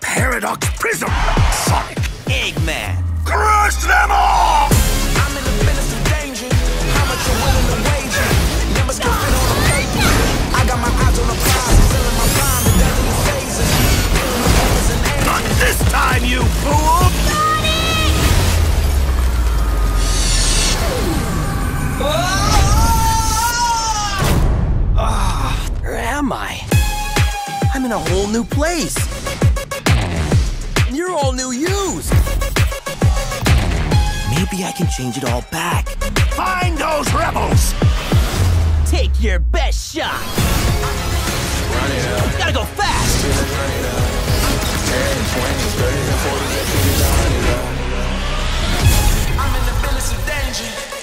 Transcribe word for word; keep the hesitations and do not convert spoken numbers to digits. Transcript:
Paradox Prism! Sonic! Eggman! Crush them all! I'm in the business of danger. How much you're willing to wager? Numbers can fit on the paper. I got my eyes on the prize. Selling my prime to deadly phases. Not this time, you fool! Ah, where am I? I'm in a whole new place. And you're all new used. Maybe I can change it all back. Find those rebels! Take your best shot. Run it up. Gotta go fast. Run it up. ten, twenty, thirty, forty, fifty, I'm in the business of danger.